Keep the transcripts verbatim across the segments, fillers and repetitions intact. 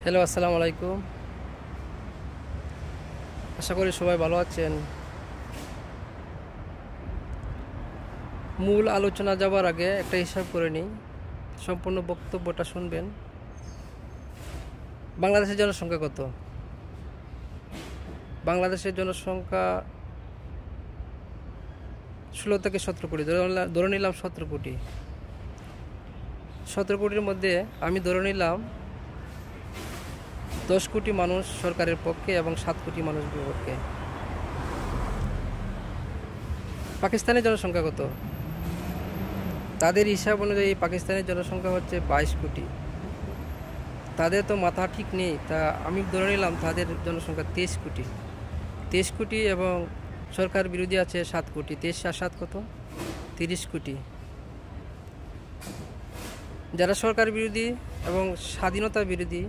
Hello, আসসালামু আলাইকুম। আশা করি সবাই ভালো আছেন। মূল আলোচনা যাওয়ার আগে একটা হিসাব করে নিই, সম্পূর্ণ বক্তব্যটা শুনবেন। বাংলাদেশের জনসংখ্যা কত? বাংলাদেশের জনসংখ্যা ষোলো থেকে সতেরো কোটি, ধরে নিলাম সতেরো কোটি। সতেরো কোটির মধ্যে আমি ধরে নিলাম দশ কোটি মানুষ সরকারের পক্ষে এবং সাত কোটি মানুষ বিপক্ষে। পাকিস্তানের জনসংখ্যা কত? তাদের হিসাব অনুযায়ী পাকিস্তানের জনসংখ্যা হচ্ছে বাইশ কোটি। তাদের তো মাথা ঠিক নেই, তা আমি ধরে নিলাম তাদের জনসংখ্যা তেইশ কোটি। তেইশ কোটি এবং সরকার বিরোধী আছে সাত কোটি। তেইশ আর সাত কত? তিরিশ কোটি। যারা সরকার বিরোধী এবং স্বাধীনতা বিরোধী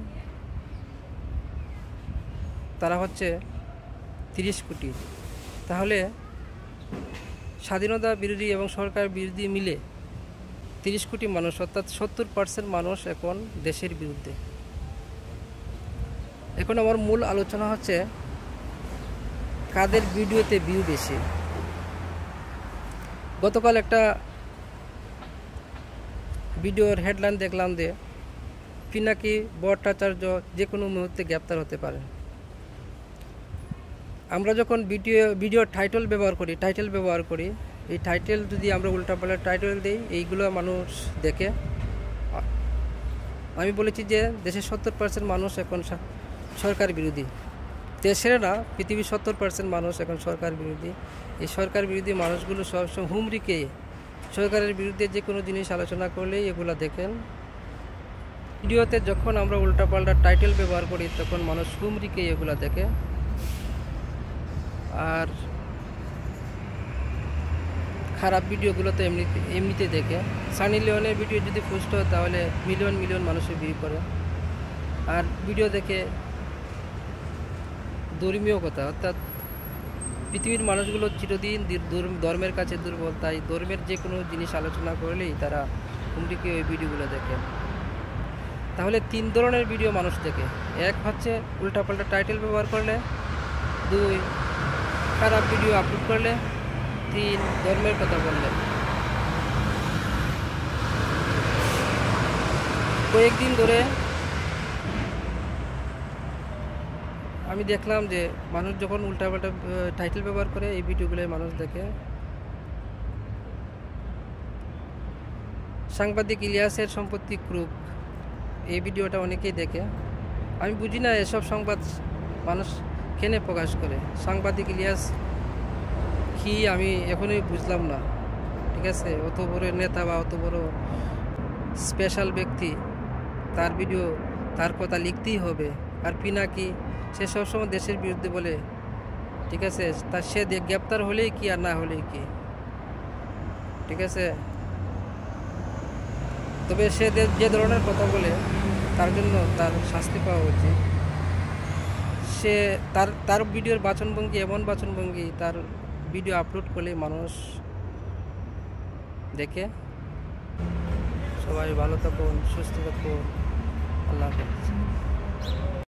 তারা হচ্ছে তিরিশ কোটি। তাহলে স্বাধীনতা বিরোধী এবং সরকার বিরোধী মিলে তিরিশ কোটি মানুষ, অর্থাৎ সত্তর পার্সেন্ট মানুষ এখন দেশের বিরুদ্ধে। এখন আমার মূল আলোচনা হচ্ছে কাদের ভিডিওতে ভিউ বেশি। গতকাল একটা ভিডিওর হেডলাইন দেখলাম যে পিনাকি ভট্টাচার্য যে কোনো মুহূর্তে গ্রেপ্তার হতে পারে। আমরা যখন ভিডিও ভিডিওর টাইটেল ব্যবহার করি টাইটেল ব্যবহার করি এই টাইটেল যদি আমরা উল্টাপাল্টা টাইটেল দিই, এইগুলো মানুষ দেখে। আমি বলেছি যে দেশের সত্তর পার্সেন্ট মানুষ এখন সরকার বিরোধী। দেশের না, পৃথিবীর সত্তর পার্সেন্ট মানুষ এখন সরকার বিরোধী। এই সরকার বিরোধী মানুষগুলো সবসময় হুমড়িকে সরকারের বিরুদ্ধে যে কোনো জিনিস আলোচনা করলেই এগুলো দেখেন। ভিডিওতে যখন আমরা উল্টাপাল্টা টাইটেল ব্যবহার করি তখন মানুষ হুমড়িকে এগুলো দেখে। আর খারাপ ভিডিওগুলো তো এমনিতে এমনিতে দেখে। সানি লিওনের ভিডিও যদি পোস্ট হয় তাহলে মিলিয়ন মিলিয়ন মানুষের ভিউ করে। আর ভিডিও দেখে ধর্মীয় কথা, অর্থাৎ পৃথিবীর মানুষগুলো চিরদিন ধর্মের কাছে দুর্বল, তাই ধর্মের যে কোনো জিনিস আলোচনা করলেই তারা হুমড়িকে ওই ভিডিওগুলো দেখে। তাহলে তিন ধরনের ভিডিও মানুষ দেখে। এক হচ্ছে উল্টাপাল্টা টাইটেল ব্যবহার করলে, দুই খারাপ ভিডিও আপলোড করলে, তিন ধর্মের কথা বললে। কয়েকদিন ধরে আমি দেখলাম যে মানুষ যখন উল্টাপাল্টা টাইটেল ব্যবহার করে এই ভিডিওগুলো মানুষ দেখে। সাংবাদিক ইলিয়াসের সম্পত্তি ক্রুপ, এই ভিডিওটা অনেকেই দেখে। আমি বুঝি না এসব সংবাদ মানুষ কেন প্রকাশ করে। সাংবাদিক ইলিয়াস কি আমি এখনই বুঝলাম না। ঠিক আছে, অত বড় নেতা বা অত বড় স্পেশাল ব্যক্তি, তার ভিডিও তার কথা লিখতেই হবে। আর পিনাকি সে সবসময় দেশের বিরুদ্ধে বলে। ঠিক আছে, তা সে গ্রেপ্তার হলেই কি আর না হলেই কি। ঠিক আছে, তবে সে যে ধরনের কথা বলে তার জন্য তার শাস্তি পাওয়া উচিত। সে তার তার ভিডিওর বাচনভঙ্গি এমন বাচনভঙ্গি, তার ভিডিও আপলোড করলে মানুষ দেখে। সবাই ভালো থাকুন, সুস্থ থাকুন। আল্লাহ হাফেজ।